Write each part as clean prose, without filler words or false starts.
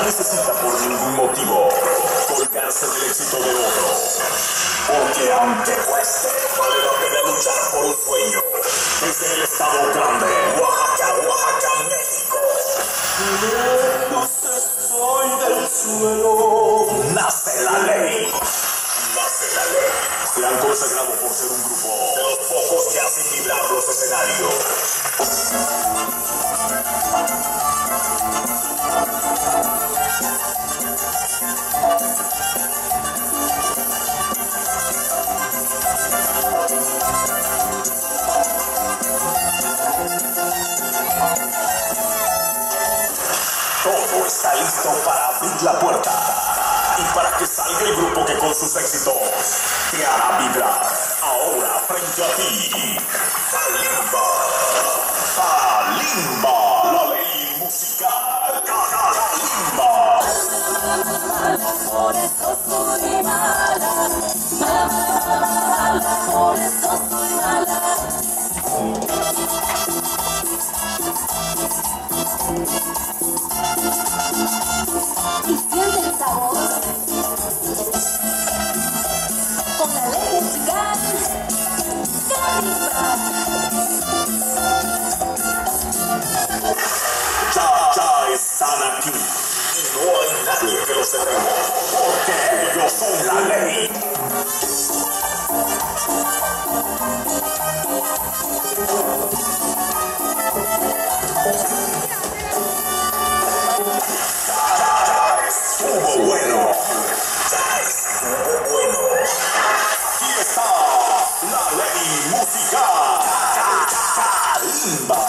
necesita por ningún motivo colgarse del éxito de otro. Porque aunque cueste, vale la pena luchar por un sueño. Desde el estado grande, Oaxaca, México. Lejos estoy del suelo. Nace la ley. Nace la ley. Se han consagrado por ser un grupo de los pocos que hacen vibrar los escenarios. Todo está listo para abrir la puerta y para que salga el grupo que con sus éxitos te hará vibrar. Ahora frente a ti, Kalimba. Kalimba, la ley musical. Kalimba. Por eso soy mala. Por eso soy mala. Y siente el sabor con la ley musical Kalimba. Ya están aquí y no hay nadie que los detenga, porque ellos son la ley. Bueno, aquí está la ley musical Kalimba.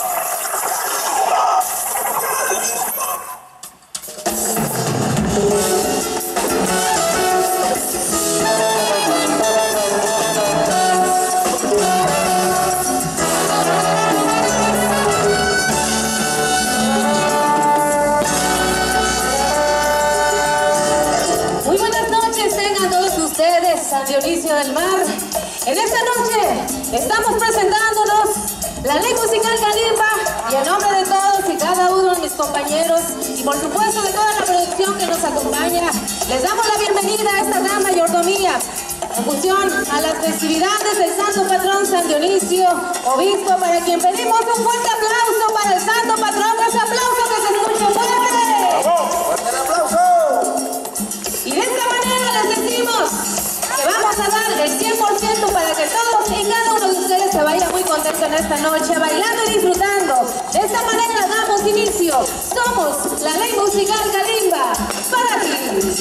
San Dionisio del Mar. En esta noche estamos presentándonos la ley musical Kalimba y en nombre de todos y cada uno de mis compañeros y por supuesto de toda la producción que nos acompaña, les damos la bienvenida a esta gran mayordomía en función a las festividades del Santo Patrón San Dionisio, obispo, para quien pedimos un fuerte aplauso para el Santo Patrón. Ese aplauso que se escuche fuerte. ¡Bravo! ¡Fuerte el aplauso! Y de esta manera les decimos que vamos a dar el 100% para que todos y cada uno de ustedes se vaya muy contento en esta noche, bailando y disfrutando. De esta manera damos inicio. Somos la ley musical Kalimba para ti.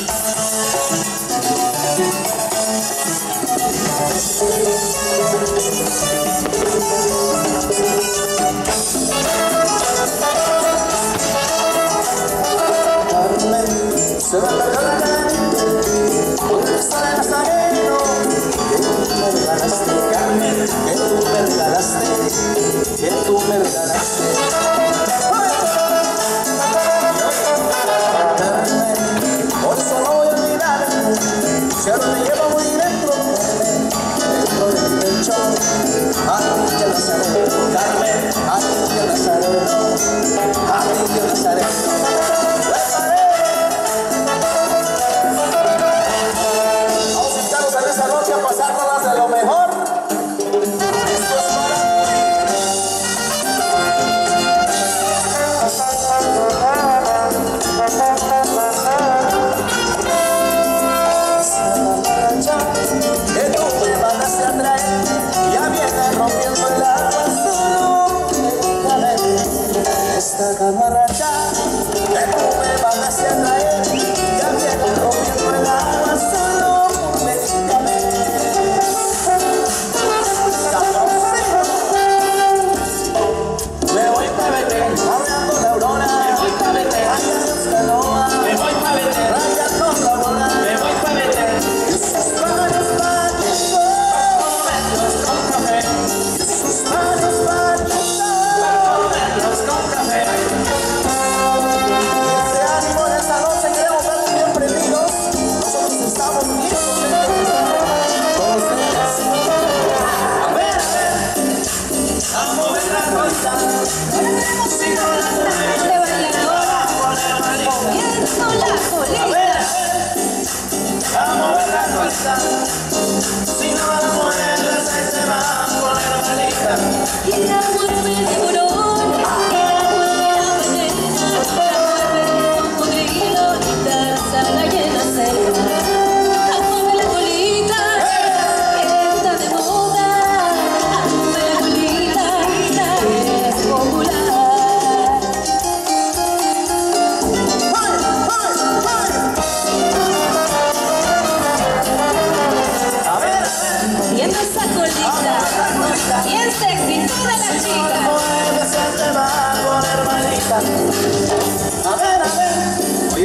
Se va a perder la gente, ¿dónde está el nazareno? Que tú me regalaste, Carmen, que tú me regalaste, que tú me regalaste. Carmen, hoy solo voy a olvidar, si ahora me llevo muy dentro de mi pecho. Aleluya Nazareno, Carmen, aleluya Nazareno, aleluya Nazareno.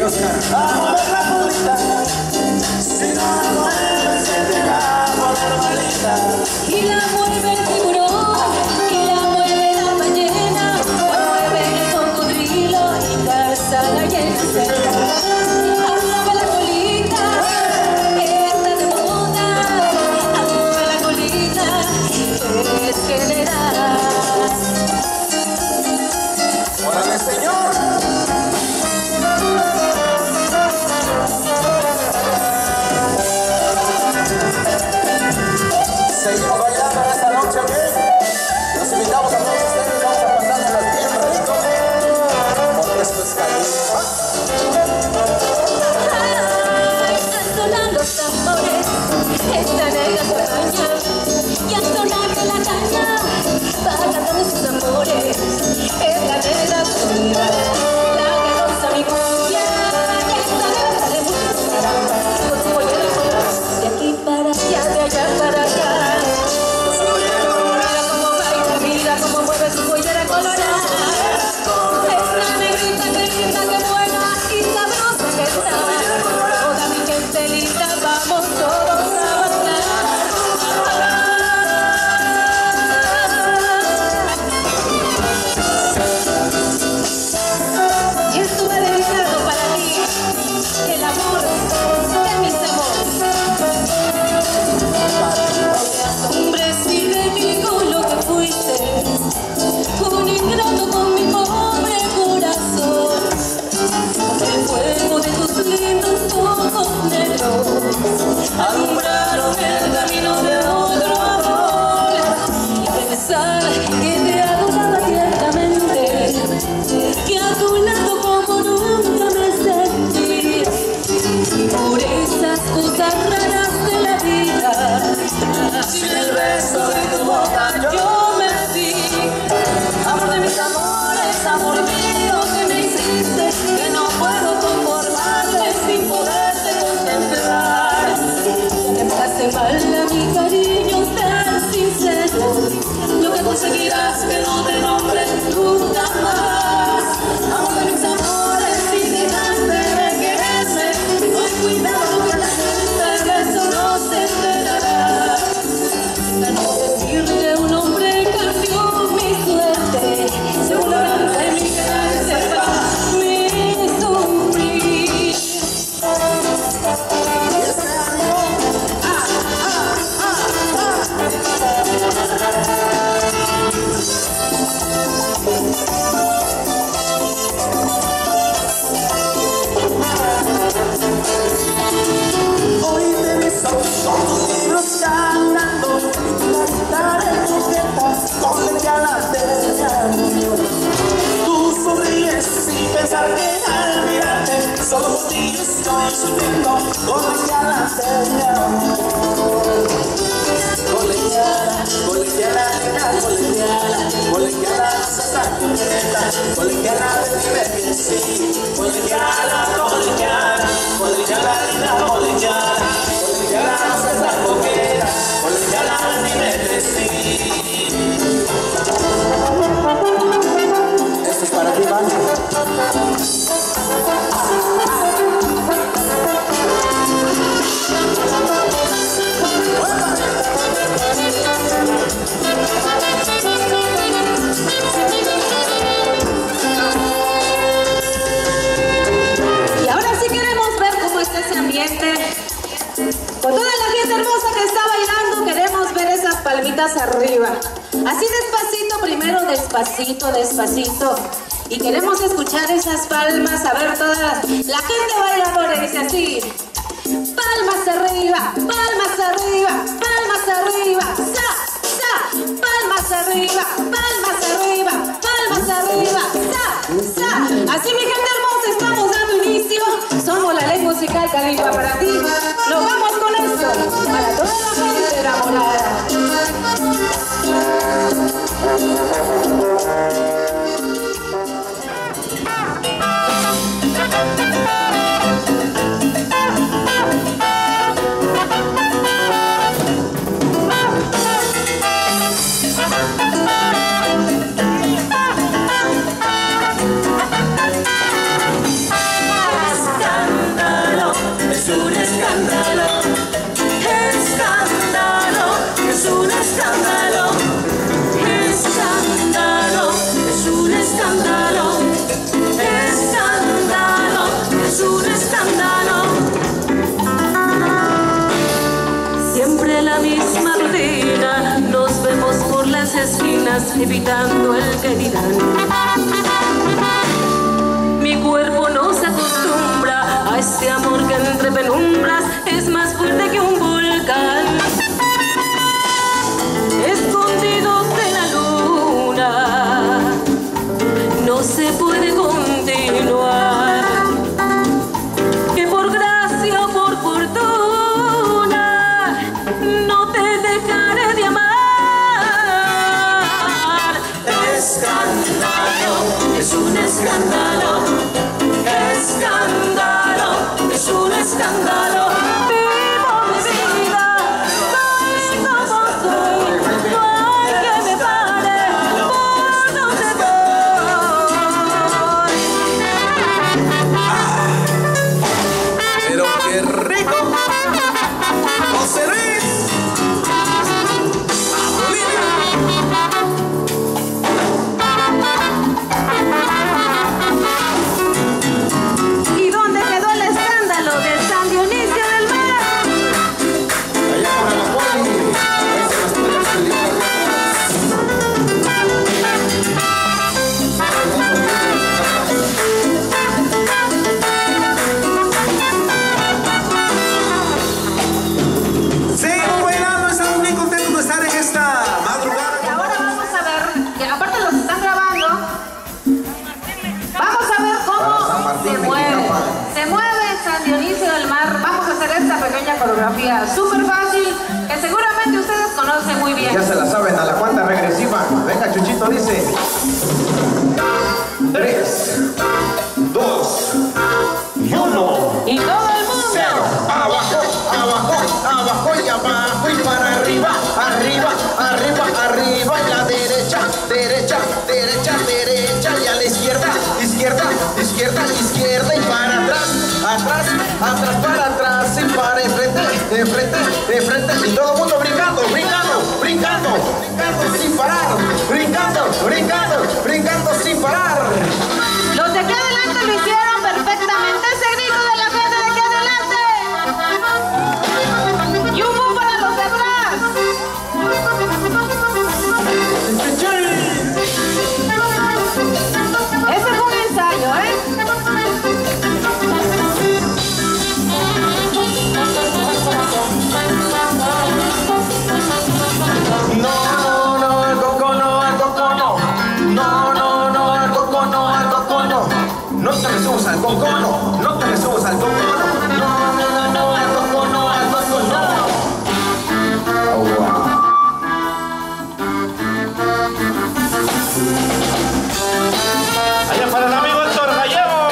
a mover la colita. Si no la mueves, se te va a poner malita. Y la mueve el tiburón, y la mueve la ballena, la mueve el cocodrilo y calza la llena seca. Mueve la colita, está de moda. Mueve la colita, es que le da. ¡Órale, señor! Seguimos bailando esta noche, ¿ok? Los invitamos a todos ustedes, vamos a pasárnoslas bien rico, porque esto es Kalimba. Al sonar los tambores, esta negra se baña, y al sonar de la caña, va cantando sus amores. Es la negra soledad, la que goza mi cumbia, esta negra sale muy con su pollera colorada, de aquí para allá, de allá para acá. Mira cómo baila, mira cómo mueve su pollera colorada. Esta negrita que linda, que buena y sabrosa que está. Toda mi gente linda, vamos todos a bailar. Y esto va dedicado para ti, el amor de mis amores. Hombres y de mí con lo que fuiste, un ingrato con mi pobre corazón. El fuego de tus lindos ojos negros alumbraron el camino de otro amor. Y pensar que te adoraba tiernamente, que a tu lado como nunca me sentí. Por esas cosas raras de la vida, sin el beso de tu boca yo me di. Amor de mis amores, amor mío que me hiciste, que no puedo conformarme sin poderte contemplar. Que me hace mal a mi cariño tan sincero, lo que conseguirás que no te nombre nunca más. Amor de mis amores, si dejaste de quererme, ten cuidado que la gente de eso no se enterará. No decirle a un hombre cambió mi suerte, seguramente mi querer sepa mi sufrir. Hoy te beso con tus libros cantando, y la guitarra en tus fiestas, colegialas de mi amor. Tú sonríes sin pensar que al mirarte, solo por ti estoy sufriendo, colegialas de mi amor. Colegiala, colegiala, nena, colegiala, colegiala, esa coqueta, colegiala, dime que sí, colegiala, colegiala, colegiala, linda, colegiala, colegiala, esa coqueta, colegiala, dime que sí. Esto es para ti, Manu. Y ahora sí queremos ver cómo está ese ambiente. Con toda la gente hermosa que está bailando, queremos ver esas palmitas arriba. Así despacito, primero despacito, despacito. Y queremos escuchar esas palmas, a ver toda la gente bailadora dice así. Palmas arriba, palmas arriba, palmas arriba, sa, sa, palmas arriba, palmas arriba, palmas arriba, sa, sa. Así mi gente hermosa, estamos dando inicio. Somos la ley musical Kalimba para ti. Nos vamos con esto, para toda la gente enamorada. un escándalo, escándalo, es un escándalo, escándalo, es un escándalo, escándalo, es un escándalo. Siempre la misma rutina, nos vemos por las esquinas, evitando el que dirán. Mi cuerpo no se acostumbra a ese amor que entre penumbras es más fuerte que un volcán. Escondidos de la luna, no se puede continuar. Que por gracia o por fortuna no te dejaré de amar. Escándalo, es un escándalo, escándalo, es un escándalo. Vivo mi vida, soy como soy, no hay que me pare por donde voy. Pero qué rico, José Luis, a Bolivia. ¿Y dónde quedó el escándalo de San Dionisio del Mar? Allá para la poli, ese las puertas del Seguimos bailando, estamos muy contentos de estar en esta madrugada. Y ahora vamos a ver, que aparte los están grabando, vamos a ver cómo se mueve. Se mueve San Dionisio del Mar. Vamos a hacer esta pequeña coreografía súper fácil, que seguramente ustedes conocen muy bien. Ya se la saben, a la cuenta regresiva. Venga, Chuchito dice 3, 2 y 1. Y todo el mundo. Abajo, abajo, abajo y abajo y para arriba, arriba, arriba, arriba y la derecha, derecha, derecha, derecha y a la izquierda, izquierda, izquierda, izquierda y para atrás, atrás, atrás, para atrás y para enfrente, de frente, de frente y todo el mundo brincando, brincando, brincando, brincando sin parar, brincando, brincando, brincando sin parar. Los de aquí adelante lo hicieron perfectamente. Ese grito de la gente de aquí adelante. Y un boom para los de atrás. Ese fue un ensayo, ¿eh? No, no, al coco no, al coco no. No, no, no, al coco no, al coco no. No te me subas al coco no, no te me subas al coco no. No, no, no, no, al coco no, al coco no. Oh, wow. Allá para el amigo Héctor Gallego.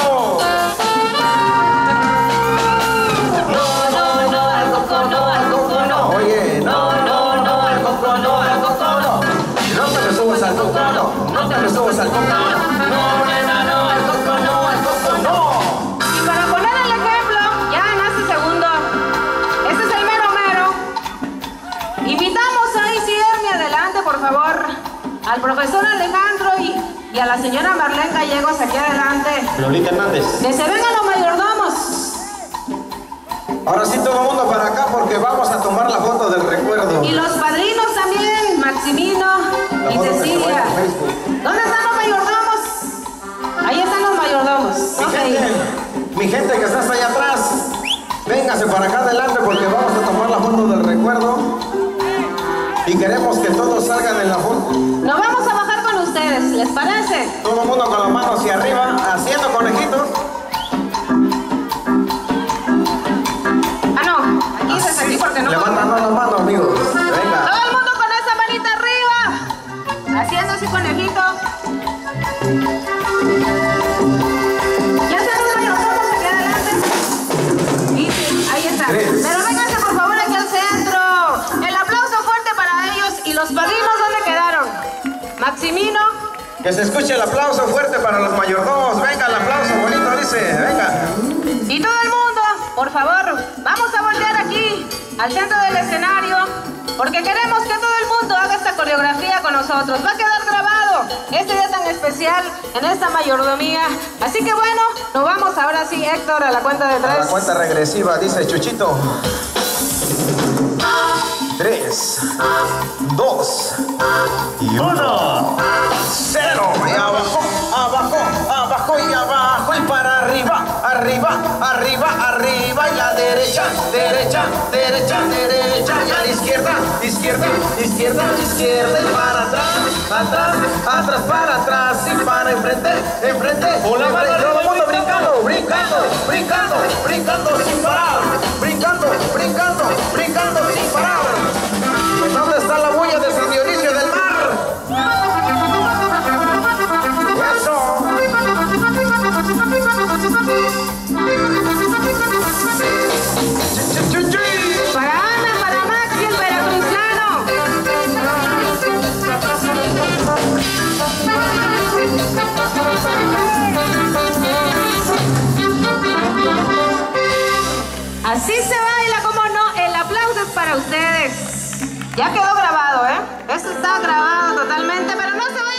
No, no, no, al coco no, al coco no. Oye, no, no, no, al coco no, al coco no. No te me subas al coco no, no te me subas al coco no. No, nena, no, al coco no, al coco no. Y para poner el ejemplo, ya en este segundo, este es el mero mero. Invitamos a Isierme adelante, por favor, al profesor Alejandro y a la señora Marlene Gallegos aquí adelante. Lolita Hernández. Que se vengan los mayordomos. Ahora sí todo el mundo para acá porque vamos a tomar la foto del recuerdo. Y los padrinos también, Maximino La y foto que se Cecilia. vaya en Facebook. ¿Dónde están los mayordomos? Ahí están los mayordomos. Ok. Mi gente que está hasta allá atrás, véngase para acá adelante porque vamos a tomar la foto del recuerdo y queremos que todos salgan en la foto. Nos vamos a bajar con ustedes, ¿les parece? Todo el mundo con las manos hacia arriba, haciendo conejitos. Ah, no, aquí es aquí porque no. Levantando las manos, amigos. Venga. Todo el mundo con esa manita arriba, haciendo así conejito. Ya se nos mayordomos aquí adelante. Y sí, ahí está. Tres. Pero vénganse por favor aquí al centro. El aplauso fuerte para ellos. ¿Y los padrinos dónde quedaron? Maximino. Que se escuche el aplauso fuerte para los mayordomos. Venga, el aplauso bonito, dice. Venga. Y todo el mundo, por favor. al centro del escenario, porque queremos que todo el mundo haga esta coreografía con nosotros. Va a quedar grabado este día tan especial en esta mayordomía. Así que bueno, nos vamos ahora sí, Héctor, a la cuenta de 3. A la cuenta regresiva, dice Chuchito. 3, 2 y 1. 0. Y abajo, abajo, abajo y abajo y para arriba, arriba, arriba, arriba y la derecha, derecha, derecha, derecha y a la izquierda, izquierda, izquierda, izquierda y para atrás, atrás, atrás, para atrás y para enfrente, enfrente. Todo el mundo brincando, brincando, brincando, brincando sin parar, brincando, brincando, brincando sin parar. ¿Dónde está la bulla de San Dionisio del Mar? Eso. Para Ana, para Max y el veracruzano. Así se baila, como no, el aplauso es para ustedes. Ya quedó grabado, ¿eh? Esto está grabado totalmente, pero no se vaya.